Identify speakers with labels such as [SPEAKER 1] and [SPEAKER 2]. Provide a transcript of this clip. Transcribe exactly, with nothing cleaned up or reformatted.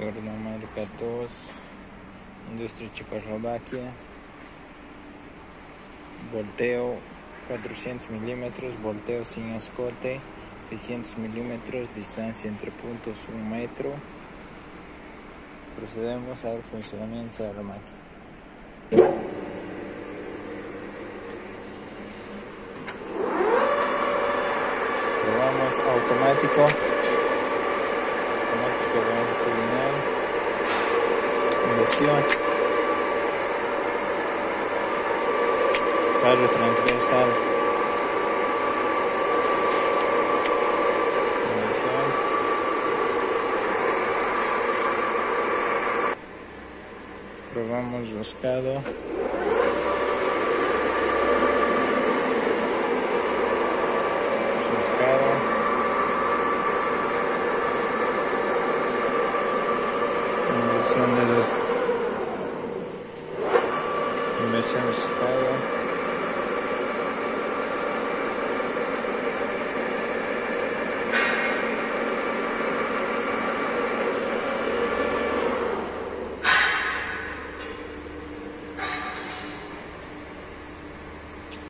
[SPEAKER 1] Turno marca dos, Industria Checoslovaquia. Volteo cuatrocientos milímetros, volteo sin escote, seiscientos milímetros, distancia entre puntos un metro. Procedemos al funcionamiento de la máquina. Probamos automático, automático longitudinal, inversión, carro transversal, inversión, probamos roscado, roscado, inversión de los inversión roscado.